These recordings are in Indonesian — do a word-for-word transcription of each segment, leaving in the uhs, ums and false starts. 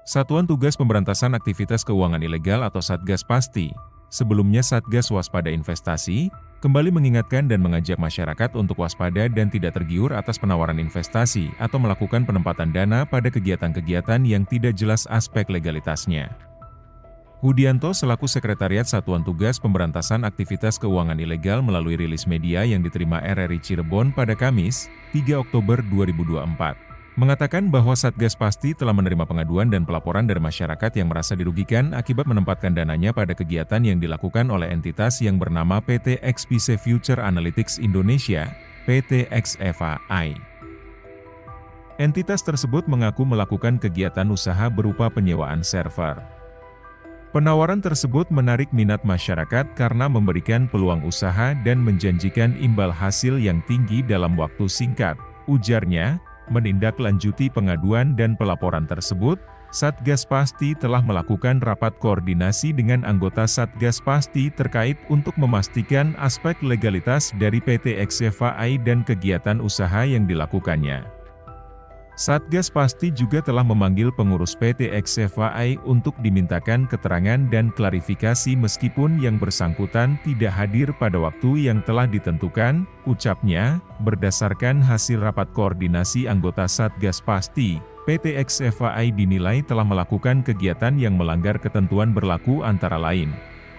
Satuan Tugas Pemberantasan Aktivitas Keuangan Ilegal atau Satgas Pasti, sebelumnya Satgas Waspada Investasi, kembali mengingatkan dan mengajak masyarakat untuk waspada dan tidak tergiur atas penawaran investasi atau melakukan penempatan dana pada kegiatan-kegiatan yang tidak jelas aspek legalitasnya. Hudianto selaku Sekretariat Satuan Tugas Pemberantasan Aktivitas Keuangan Ilegal melalui rilis media yang diterima R R I Cirebon pada Kamis, tiga Oktober dua ribu dua puluh empat, mengatakan bahwa Satgas Pasti telah menerima pengaduan dan pelaporan dari masyarakat yang merasa dirugikan akibat menempatkan dananya pada kegiatan yang dilakukan oleh entitas yang bernama P T X P C Future Analytics Indonesia, P T X F A I. Entitas tersebut mengaku melakukan kegiatan usaha berupa penyewaan server. Penawaran tersebut menarik minat masyarakat karena memberikan peluang usaha dan menjanjikan imbal hasil yang tinggi dalam waktu singkat. Ujarnya, menindaklanjuti pengaduan dan pelaporan tersebut, Satgas Pasti telah melakukan rapat koordinasi dengan anggota Satgas Pasti terkait untuk memastikan aspek legalitas dari P T X F A I dan kegiatan usaha yang dilakukannya. Satgas Pasti juga telah memanggil pengurus P T X F A I untuk dimintakan keterangan dan klarifikasi meskipun yang bersangkutan tidak hadir pada waktu yang telah ditentukan, ucapnya, berdasarkan hasil rapat koordinasi anggota Satgas Pasti, P T X F A I dinilai telah melakukan kegiatan yang melanggar ketentuan berlaku antara lain.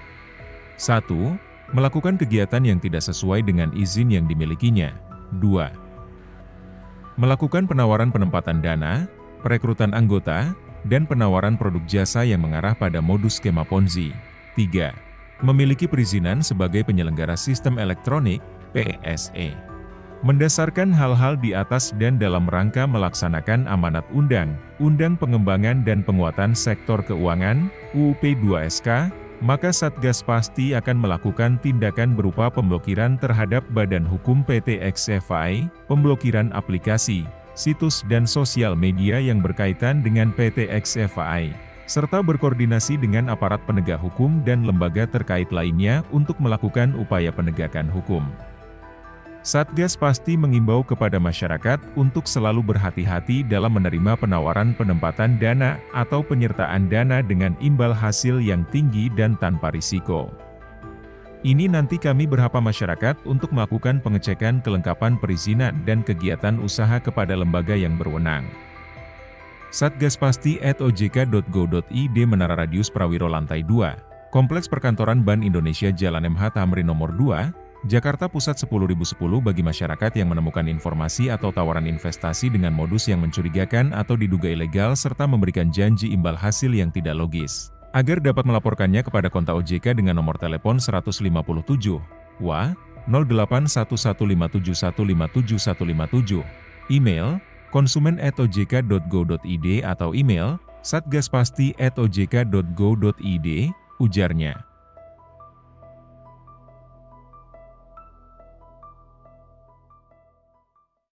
satu. Melakukan kegiatan yang tidak sesuai dengan izin yang dimilikinya. dua. Melakukan penawaran penempatan dana, perekrutan anggota, dan penawaran produk jasa yang mengarah pada modus skema Ponzi. tiga. Memiliki perizinan sebagai penyelenggara sistem elektronik, P S E. Mendasarkan hal-hal di atas dan dalam rangka melaksanakan amanat Undang-Undang Pengembangan dan Penguatan Sektor Keuangan, U U P dua S K, maka Satgas Pasti akan melakukan tindakan berupa pemblokiran terhadap badan hukum P T X F A I, pemblokiran aplikasi, situs dan sosial media yang berkaitan dengan P T X F A I, serta berkoordinasi dengan aparat penegak hukum dan lembaga terkait lainnya untuk melakukan upaya penegakan hukum. Satgas Pasti mengimbau kepada masyarakat untuk selalu berhati-hati dalam menerima penawaran penempatan dana atau penyertaan dana dengan imbal hasil yang tinggi dan tanpa risiko. Ini nanti kami berhapa masyarakat untuk melakukan pengecekan kelengkapan perizinan dan kegiatan usaha kepada lembaga yang berwenang. Satgas Pasti at o j k dot go dot i d Menara Radius Prawiro Lantai dua, Kompleks Perkantoran Bank Indonesia Jalan M H Tamrin Nomor dua, Jakarta Pusat sepuluh ribu sepuluh bagi masyarakat yang menemukan informasi atau tawaran investasi dengan modus yang mencurigakan atau diduga ilegal serta memberikan janji imbal hasil yang tidak logis. Agar dapat melaporkannya kepada kontak O J K dengan nomor telepon seratus lima puluh tujuh, W A, nol delapan satu satu lima tujuh satu lima tujuh satu lima tujuh, email, konsumen at o j k dot go dot i d atau email, satgaspasti at o j k dot go dot i d, ujarnya.